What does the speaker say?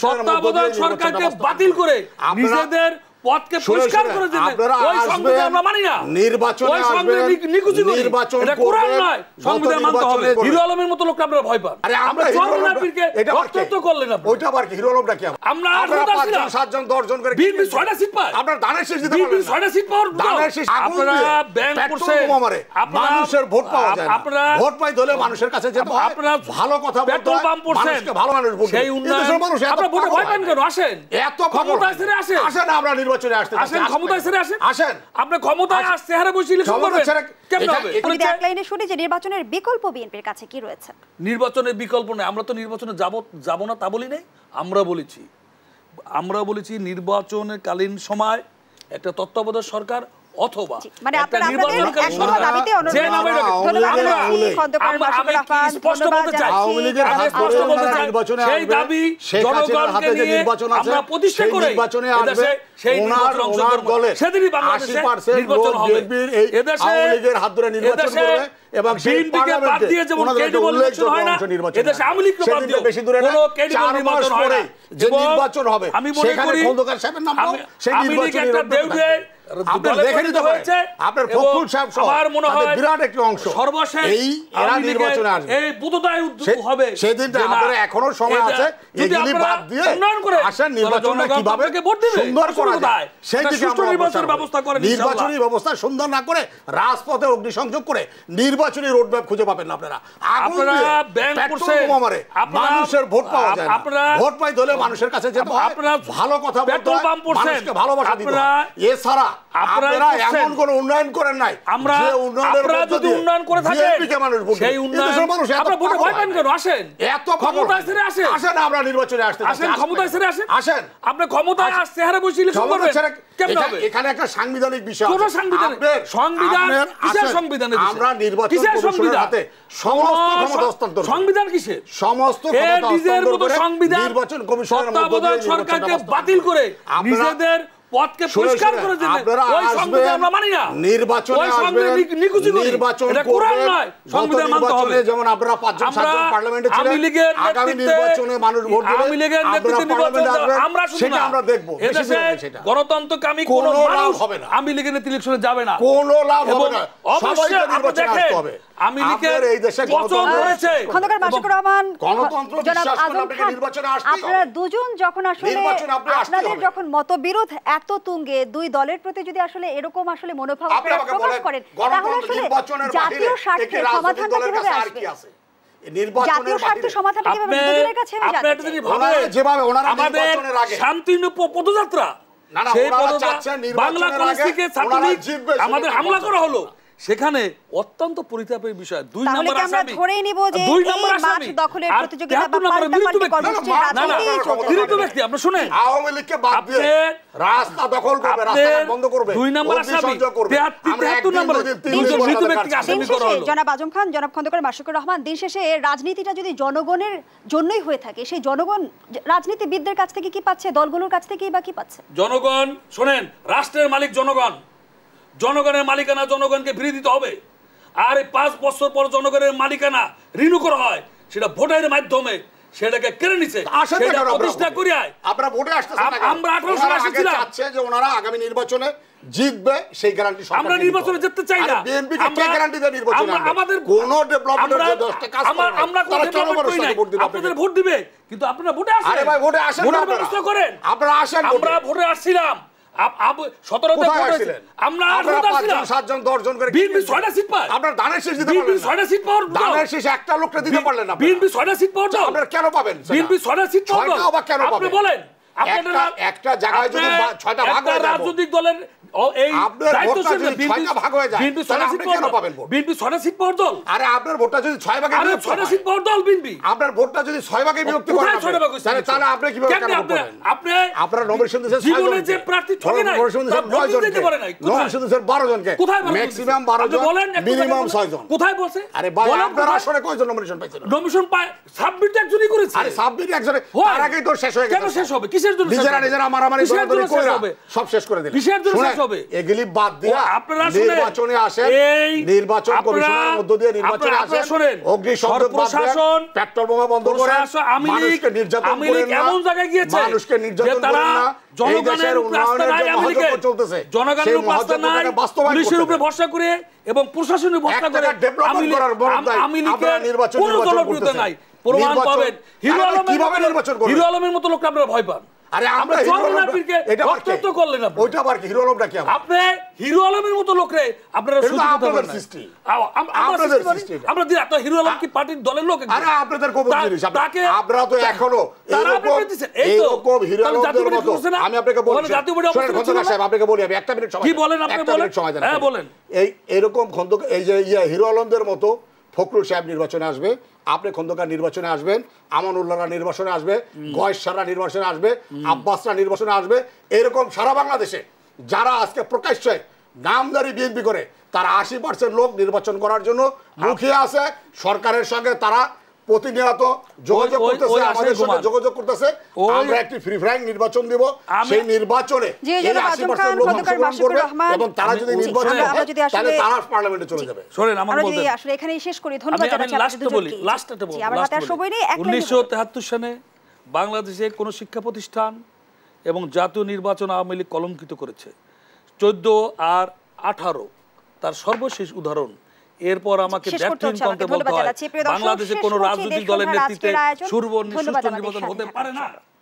তত্ত্বাবধায়ক সরকারকে বাতিল করে নিজেদের পথকে পরিষ্কার করে দিলেন। ওই সংবিধান আমরা মানি না। নির্বাচনে আসবেন, নির্বাচন এটা কোরআন নয়, সংবিধান মানতে হবে। হিরো আলমের মতো লোককে আপনারা ভয় পান। আরে আমরা চরমনাপিরকে রক্তাক্ত করলেন আপনি। ওইটা আবার কি হিরো আলমটা কি? আমরা 5জন 7জন 10 জন করে বিএনপি 6টা সিট পায়। আপনারা দানের শীষ দিতে পারেন। বিএনপি 6টা সিট পাওয়ার দানের শীষ আপনারা ব্যাংক করছে, মানুষের ভোট পাওয়া যায় না। আপনারা ভোট পাই দলে মানুষের কাছে যেতে হয়, আপনারা ভালো কথা বলতে পেট্রোল হয়, পাম্প করছেন, মানুষকে ভালো মানুষ ভোট সেই উন্নয়ন আপনারা ভোটে ভয় পান কেন? আসেন, এত ক্ষমতায় ছেড়ে আসেন। আসেন, আমরা নির্বাচনে আসতে আসেন, ক্ষমতায় ছেড়ে আসেন। আসেন, আপনি ক্ষমতায় আসতে হারে বসে ইলেকশন করবেন কেমন হবে? এক লাইনে শুনি যে নির্বাচনের বিকল্প বিএনপির কাছে কি রয়েছে? নির্বাচনের বিকল্প নেই। আমরা তো নির্বাচনে যাব না তা বলি নাই। আমরা বলেছি নির্বাচনের কালীন সময় একটা তত্ত্বাবধায়ক সরকার অথবা মানে আপনারা আপনাদের দাবিতে অনুরোধ স্পষ্ট বলতে চাই, সেই দাবি জনগণকে নিয়ে আমরা প্রতিষ্ঠা করে এদেশে সেই নির্বাচন অংশগ্রহণ করলে সেদিনই বাংলাদেশে নির্বাচন হবে। এদেশে হাত ধরে নির্বাচন করবে এবং সেই বাদ দিয়ে যেমন ক্রেডিবল ইলেকশন হয় না, এদেশে আওয়ামী লীগকে বাদ দিয়ে বেশি দূরে কোনো ক্রেডিবল নির্বাচন হয় না। যে নির্বাচন হবে আমি মনে করি খন্দকার সাহেবের নাম সেই নির্বাচন একটা দেউড়ে আপনারা দেখে নিতে হয়েছে। আপনার ফখরুল সাহেব আমার মনে হয় বিরাট একটি অংশ সর্বশেষ এই এরা নির্বাচনে আসবে, এই বুদ্ধতায় উদ্যোগ হবে। সেদিনটা আপনারা এখনো সময় আছে, এগুলি বাদ দিয়ে আসেন নির্বাচনে কিভাবে সুন্দর করা যায় সেই দিকে আমরা নির্বাচনের ব্যবস্থা করেন। নির্বাচনী ব্যবস্থা সুন্দর না করে রাজপথে অগ্নিসংযোগ করে নির্বাচনী রোডম্যাপ খুঁজে পাবেন না। আপনারা ব্যাংক করছে, মানুষের ভোট পাওয়া যায় না। ভোট পাই দলে মানুষের কাছে যেতে হয়, ভালো কথা বলতে হয়, মানুষকে ভালোবাসা দিতে হয়। এছাড়া আপনারা এমন কোন উন্নয়ন করেন নাই। আমরা যদি উন্নয়ন করে থাকেন সেই উন্নয়ন আপনারা ভোটে ভয় পান কেন? আসেন, এত ক্ষমতায় ছেড়ে আসেন। আসেন, আমরা নির্বাচনে আসতে আসেন, ক্ষমতায় ছেড়ে আসেন। আসেন, আপনি ক্ষমতায় আসতে হারে বসে ইলেকশন করবেন কেমন হবে? এখানে একটা সাংবিধানিক বিষয় কোন আছে। সংবিধান কিসের সংবিধানে? আমরা নির্বাচন কমিশনের হাতে সমস্ত ক্ষমতা হস্তান্তর। সংবিধান কিসের? সমস্ত ক্ষমতা হস্তান্তর করে সংবিধান নির্বাচন কমিশনের মধ্যে দিয়ে সরকারকে বাতিল করে নিজেদের পথকে পরিষ্কার করে দিলেন। ওই সংবিধান আমরা মানি না। নির্বাচনে আসবেন, নির্বাচন এটা কোরআন নয়, সংবিধান মানতে হবে। যেমন আপনারা 5জন 7জন পার্লামেন্টে ছিলেন, আগামী নির্বাচনে মানুষ ভোট দেবে, আওয়ামী লীগের নেতৃত্বে নির্বাচন আমরা সেটা আমরা দেখব। এদেশে গণতন্ত্রকামী কোনো মানুষ হবে না, আওয়ামী লীগের নেতৃত্বে ইলেকশনে যাবে না, কোনো লাভ হবে না। সবাইকে নির্বাচনে আসতে হবে। আমি লিখের এই দেশে বচন করেছে খন্দকার মাশিকুর রহমান, গণতন্ত্র বিশ্বাস করে আপনাকে নির্বাচনে আসতে হবে। আপনারা দুজন যখন আসলে আপনাদের যখন মতবিরোধ এত তুঙ্গে, দুই দলের প্রতি যদি আসলে এরকম আসলে মনোভাব প্রকাশ করেন, তাহলে আসলে জাতীয় স্বার্থে সমাধানটা কিভাবে আসবে? জাতীয় স্বার্থে সমাধানটা কিভাবে দুজনের কাছে আমি জানতে চাই। যেভাবে ওনারা নির্বাচনের আগে শান্তিপূর্ণ পদযাত্রা, সেই পদযাত্রা বাংলা কলেজ থেকে ছাত্রলীগ আমাদের হামলা করা হলো, সেখানে অত্যন্ত পরিতাপের বিষয়। 2 নম্বর আসামি, ধরেই নিব যে এই মাঠ দখলের প্রতিযোগিতা বা পাল্টাপাল্টি কর্মসূচির রাজনীতি চলছে। ব্যক্তি আপনি শুনেন, আওয়ামী লীগকে বাদ দিয়ে রাস্তা দখল করবে, রাস্তা বন্ধ করবে। 2 নম্বর আসামি 73 নম্বর মৃত ব্যক্তিকে আসামি করা হলো। জনাব আজম খান, জনাব খন্দকার মাশিকুর রহমান, দিন শেষে রাজনীতিটা যদি জনগণের জন্যই হয়ে থাকে, সেই জনগণ রাজনীতিবিদদের কাছ থেকে কি পাচ্ছে, দলগুলোর কাছ থেকেই বা কি পাচ্ছে? জনগণ শোনেন, রাষ্ট্রের মালিক জনগণ, জনগণের মালিকানা জনগণকে ফিরিয়ে দিতে হবে। আর এই 5 বছর পর জনগণের মালিকানা রিনিউ করা হয়, সেটা ভোটের মাধ্যমে সেটাকে কেড়ে নিছে, সেটা প্রতিষ্ঠা করিয়া আপনারা ভোটে আসতেছেন না। আমরা 18 ছিলাম যে ওনারা আগামী নির্বাচনে জিতবে, সেই গ্যারান্টি আমরা নির্বাচনে জিততে চাই না। বিএনপি কে গ্যারান্টি দেয় নির্বাচনে? আমাদের কোন ডেভেলপমেন্টের যে 10টা কাজ করে আমরা কোন ডেভেলপমেন্ট করি না। আপনাদের ভোট দিবে, কিন্তু আপনারা ভোটে আসেন। আরে ভাই ভোটে আসেন, ভোটের ব্যবস্থা করেন। আপনারা আসেন। আমরা ভোটে আসছিলাম 17তে ভোটে আমরা 5জন 7জন 10 জন করে বিএনপি 6টা সিট পায়। আপনারা দানের শীষ দিতে পারলেন না। 6টা সিট পাওয়ার দানের শীষ একটা লোককে দিতে পারলেন না। বিএনপি 6টা সিট পাওয়ার দল আপনারা কেন পাবেন? বিএনপি 6টা সিট পাওয়ার দল, আপনি বলেন একটা জায়গায় যদি 6টা ভাগ হয়ে যায়, রাজনৈতিক দলের এই দায়িত্বশীল বিএনপি ভাগ হয়ে যায়, বিএনপি 6টা সিট কেন পাবেন? বিএনপি 6টা সিট পাওয়ার দল। আরে আপনার ভোটটা যদি 6 ভাগে বিভক্ত হয়, 6টা সিট পাওয়ার দল বিএনপি, আপনার ভোটটা যদি 6 ভাগে বিভক্ত করেন, তাহলে আপনি কিভাবে কেন করবেন? আপনারা নমিনেশন দিয়েছেন 6 জন, জীবনে যে প্রার্থী ঠকে নাই, নমিনেশন দিয়েছেন 9 জনকে, নমিনেশন দিয়েছেন 12 জনকে, ম্যাক্সিমাম 12 জন, মিনিমাম 6 জন। কোথায় বলছে? আরে ভাই আপনারা আসলে কয়জন নমিনেশন পাইছেন? নমিনেশন পায় সাবমিট একজনই করেছে। আরে সাবমিট একজনে, তার আগেই তো শেষ হয়ে গেছে। কেন শেষ হবে? কিসের কিসের জন্য নিজেরা নিজেরা মারামারি করে সব শেষ করে দিলেন। কিসের জন্য শেষ হবে? এগুলি বাদ দিয়া আপনারা নির্বাচনে আসেন, নির্বাচন কমিশনের মধ্য দিয়ে নির্বাচনে আসেন, অগ্নিসংযোগ প্রশাসন, পেট্রোল বোমা বন্ধ করেন, মানুষকে নির্যাতন করেন না, এমন জায়গায় গিয়েছে মানুষকে নির্যাতন করেন না, জনগণের উন্নয়নের জন্য মহাযজ্ঞ চলতেছে, জনগণের রাস্তা নাই, পুলিশের উপরে ভরসা করে এবং প্রশাসনের ভরসা করে আমি নির্বাচন করতে নাই। প্রমাণ পাবেন হিরো আলমের মতো লোকটা আপনারা ভয় পান। আরে আমরা বক্তব্য করলেন না, ওইটা আবার কি হিরো আলমটা কি? আপনি হিরো আলমের মতো লোকরে আপনারা আপনাদের সৃষ্টি, আপনাদের সৃষ্টি। আমরা দিই তো হিরো আলম কি পার্টির দলের লোক? আরে আপনাদের কোন জিনিস আপনারা তো এখনো এরকম হিরো আলমদের মতো। আমি আপনাকে বলছি, খন্দকার সাহেব আপনাকে বলি, আমি একটা মিনিট সময়, কি বলেন আপনি বলেন, হ্যাঁ বলেন। এই এরকম খন্দকার, এই যে হিরো আলমদের মতো ফখরুল সাহেব নির্বাচনে আসবে, আপনি খন্দকার নির্বাচনে আসবেন, আমানুল্লাহরা নির্বাচনে আসবে, গয়েশরা নির্বাচনে আসবে, আব্বাসরা নির্বাচনে আসবে। এরকম সারা বাংলাদেশে যারা আজকে প্রকাশ্যে নামদারি বিএনপি করে তারা 80% লোক নির্বাচন করার জন্য মুখিয়ে আছে। সরকারের সঙ্গে তারা প্রতিনিয়ত যোগাযোগ করতেছে, আমাদের সঙ্গে যোগাযোগ করতেছে। আমরা একটি ফ্রি ফ্র্যাঙ্ক নির্বাচন দেব, সেই নির্বাচনে এই 80% লোক অংশগ্রহণ করবে এবং তারা যদি নির্বাচনে হয় তাহলে তারা পার্লামেন্টে চলে যাবে। শুনেন আমার বলতে, আসলে এখানেই শেষ করি। ধন্যবাদ জানাচ্ছি আপনাদের দুজনকে। লাস্টটা বলি, আমার হাতে আর সময় নেই। 1973 সনে বাংলাদেশে কোন শিক্ষা প্রতিষ্ঠান এবং জাতীয় নির্বাচন আওয়ামী লীগ কলঙ্কিত করেছে। 14 আর 18 তার সর্বশেষ উদাহরণ। এরপর আমাকে ব্যর্থহীন কণ্ঠে বলতে হয় বাংলাদেশে কোন রাজনৈতিক দলের নেতৃত্বে সুষ্ঠু নির্বাচন হতে পারে না।